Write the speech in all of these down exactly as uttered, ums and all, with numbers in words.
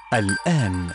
الآن.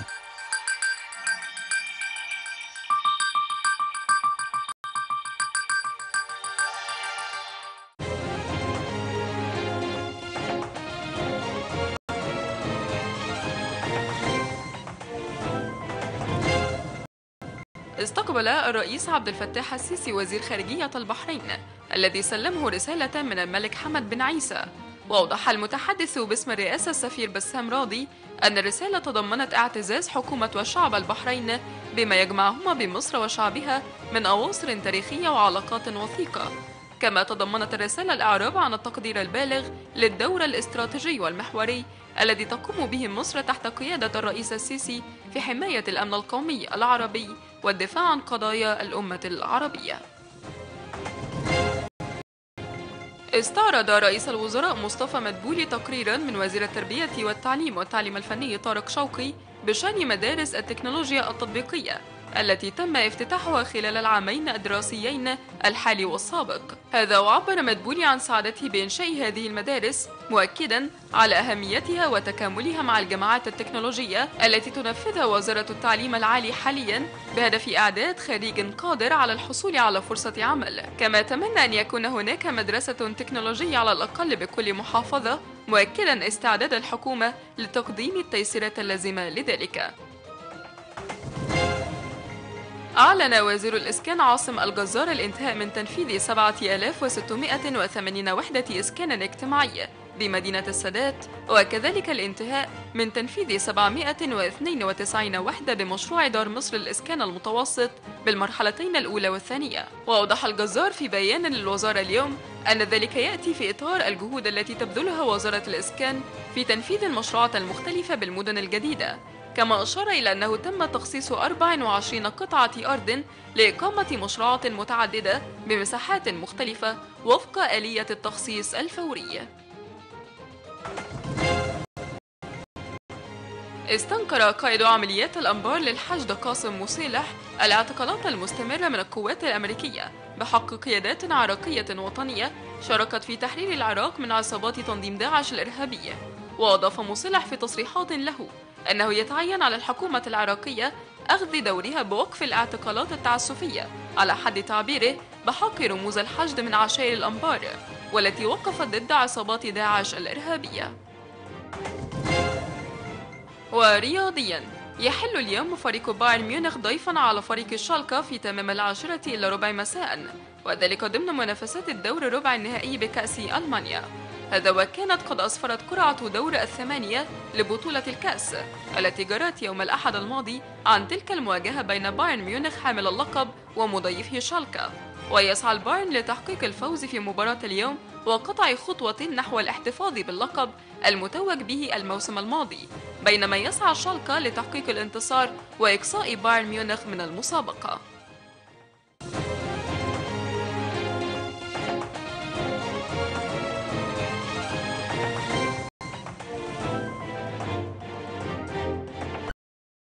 استقبل الرئيس عبد الفتاح السيسي وزير خارجية البحرين الذي سلمه رسالة من الملك حمد بن عيسى. وأوضح المتحدث باسم الرئاسة السفير بسام راضي أن الرسالة تضمنت اعتزاز حكومة وشعب البحرين بما يجمعهما بمصر وشعبها من أواصر تاريخية وعلاقات وثيقة. كما تضمنت الرسالة الإعراب عن التقدير البالغ للدور الاستراتيجي والمحوري الذي تقوم به مصر تحت قيادة الرئيس السيسي في حماية الأمن القومي العربي والدفاع عن قضايا الأمة العربية. استعرض رئيس الوزراء مصطفى مدبولي تقريرا من وزير التربية والتعليم والتعليم الفني طارق شوقي بشأن مدارس التكنولوجيا التطبيقية التي تم افتتاحها خلال العامين الدراسيين الحالي والسابق. هذا وعبر مدبولي عن سعادته بإنشاء هذه المدارس، مؤكدا على أهميتها وتكاملها مع الجامعات التكنولوجية التي تنفذها وزارة التعليم العالي حاليا بهدف إعداد خريج قادر على الحصول على فرصة عمل. كما تمنى أن يكون هناك مدرسة تكنولوجية على الأقل بكل محافظة، مؤكدا استعداد الحكومة لتقديم التيسيرات اللازمة لذلك. أعلن وزير الإسكان عاصم الجزار الانتهاء من تنفيذ سبعة آلاف وستمائة وثمانين وحدة إسكان اجتماعي بمدينة السادات، وكذلك الانتهاء من تنفيذ سبعمائة واثنين وتسعين وحدة بمشروع دار مصر للإسكان المتوسط بالمرحلتين الأولى والثانية. وأوضح الجزار في بيان للوزارة اليوم أن ذلك يأتي في إطار الجهود التي تبذلها وزارة الإسكان في تنفيذ المشروعات المختلفة بالمدن الجديدة. كما أشار إلى أنه تم تخصيص أربع وعشرين قطعة أرض لإقامة مشروعات متعددة بمساحات مختلفة وفق آلية التخصيص الفوري. استنكر قائد عمليات الأنبار للحشد قاسم مصالح الاعتقالات المستمرة من القوات الأمريكية بحق قيادات عراقية وطنية شاركت في تحرير العراق من عصابات تنظيم داعش الإرهابية. وأضاف مصالح في تصريحات له أنه يتعين على الحكومة العراقية أخذ دورها بوقف الاعتقالات التعسفية على حد تعبيره بحق رموز الحشد من عشائر الأنبار والتي وقفت ضد عصابات داعش الإرهابية. ورياضياً، يحل اليوم فريق بايرن ميونخ ضيفاً على فريق شالكة في تمام العاشرة إلى ربع مساء، وذلك ضمن منافسات الدور الربع النهائي بكأس ألمانيا. هذا وكانت قد أسفرت قرعة دور الثمانية لبطولة الكأس التي جرت يوم الأحد الماضي عن تلك المواجهة بين بايرن ميونخ حامل اللقب ومضيفه شالكة. ويسعى البايرن لتحقيق الفوز في مباراة اليوم وقطع خطوة نحو الاحتفاظ باللقب المتوج به الموسم الماضي، بينما يسعى شالكة لتحقيق الانتصار وإقصاء بايرن ميونخ من المسابقة.